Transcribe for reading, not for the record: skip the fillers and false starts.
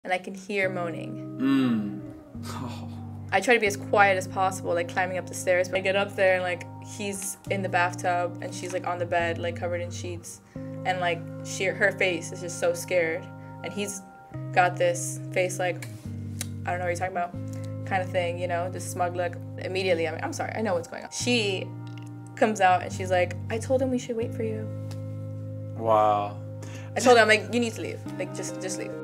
and I can hear moaning. Oh. I try to be as quiet as possible, like climbing up the stairs. But I get up there and like he's in the bathtub and she's like on the bed, like covered in sheets, and like her face is just so scared, and he's got this face like, I don't know what you're talking about, kind of thing, you know, this smug look. Immediately, I'm sorry, I know what's going on. She comes out and she's like, I told him we should wait for you. Wow. I told her, I'm like, you need to leave, like just leave.